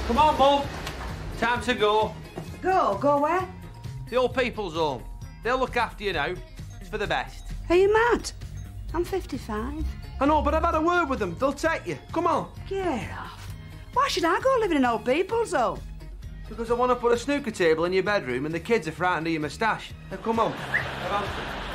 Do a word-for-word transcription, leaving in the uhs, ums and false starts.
Come on, Mum. Time to go. Go? Go where? The old people's home. They'll look after you now. It's for the best. Are you mad? I'm fifty-five. I know, but I've had a word with them. They'll take you. Come on. Get off. Why should I go live in an old people's home? Because I want to put a snooker table in your bedroom and the kids are frightened of your moustache. Now, come on. Have answered.